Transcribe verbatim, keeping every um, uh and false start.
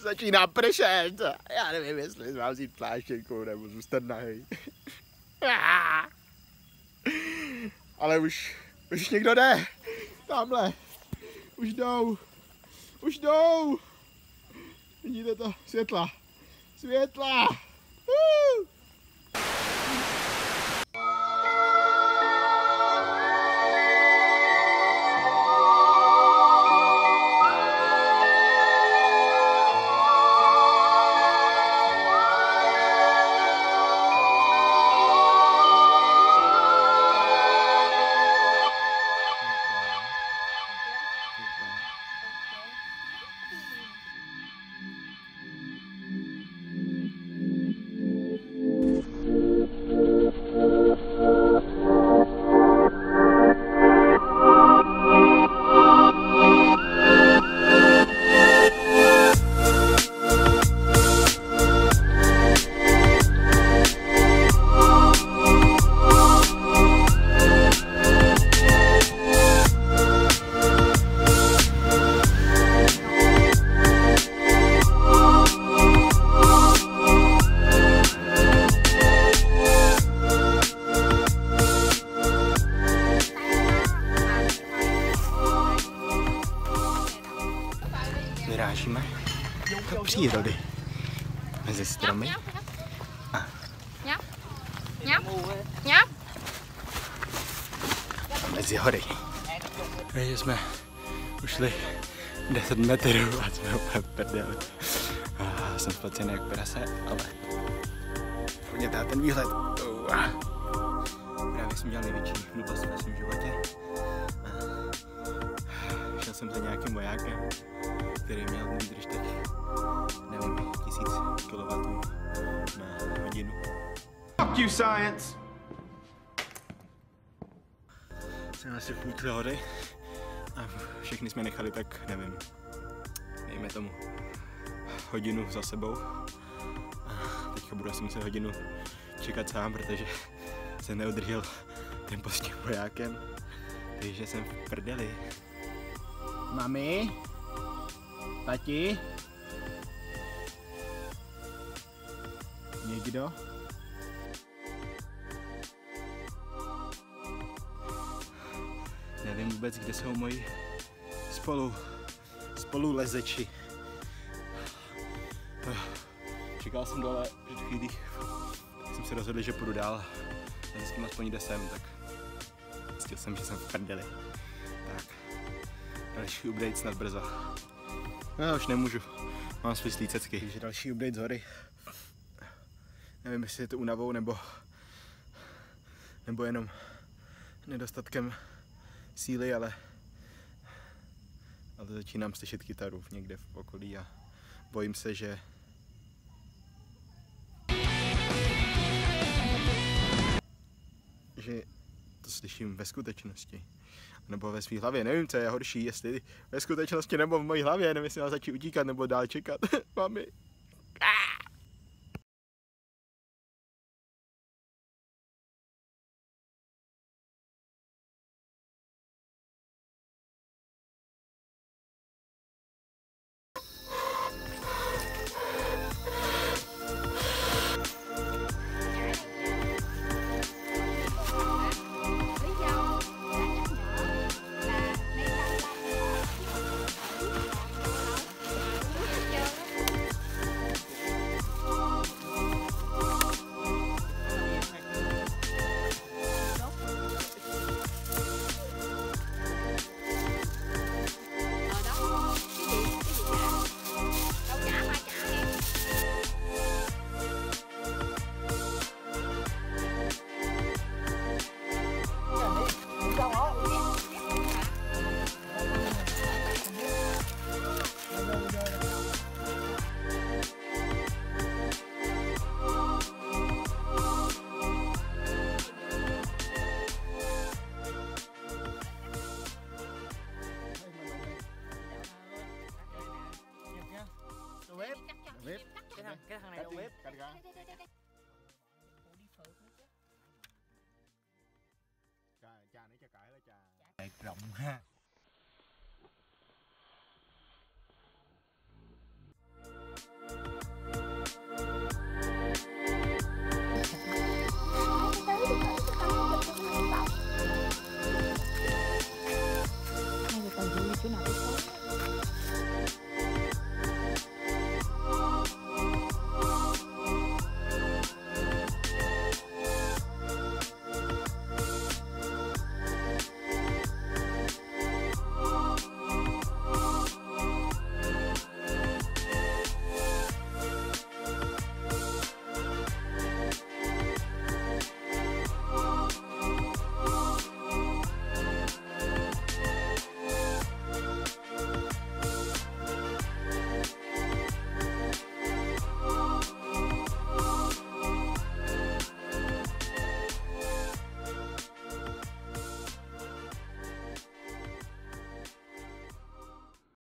Začíná pršet. Já nevím, jestli mám vzít pláštěnku nebo zůstat nahej. Ale už, už někdo jde. Tamhle. Už jdou. Už jdou. Vidíte to? Světla. Světla. Uh! Vyrážíme do přírody mezi stromy a mezi hory. Takže jsme ušli deset metrů a jsme úplně v prdeli. Jsem splacený jak prase, ale hodně teda ten výhled. Právě jsem dělal největší blbost ve svém životě. Šel jsem za nějakým vojákem, který měl výdrž tak, nevím, tisíc kilowattů na hodinu. Fuck you, science! Jsem asi půl té hory a všechny jsme nechali tak, nevím, dejme tomu hodinu za sebou. A teďka budu asi muset hodinu čekat sám, protože jsem neudržel tempo s tím vojákem, takže jsem v prdeli. Mami? Tati? Někdo? Nevím vůbec, kde jsou moji spolu, spolulezeči. Čekal jsem dole před chvílí, tak jsem se rozhodl, že půjdu dál a s tím aspoň jde sem, tak zjistil jsem, že jsem v prdeli. Tak, další update snad brzo. No, už nemůžu, mám svůj slícecky. Takže další update z hory. Nevím, jestli je to únavou nebo, nebo jenom nedostatkem síly, ale, ale začínám slyšet kytaru někde v okolí a bojím se, že že to slyším ve skutečnosti. Nebo ve svý hlavě, nevím, co je horší, jestli ve skutečnosti nebo v mojí hlavě, nevím, jestli mám začít utíkat nebo dál čekat. Mami. Bếp. Cái thằng cái thằng này đâu bếp. Trà này trà cải là trà rộng ha.